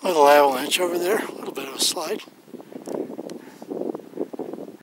Little avalanche over there, a little bit of a slide.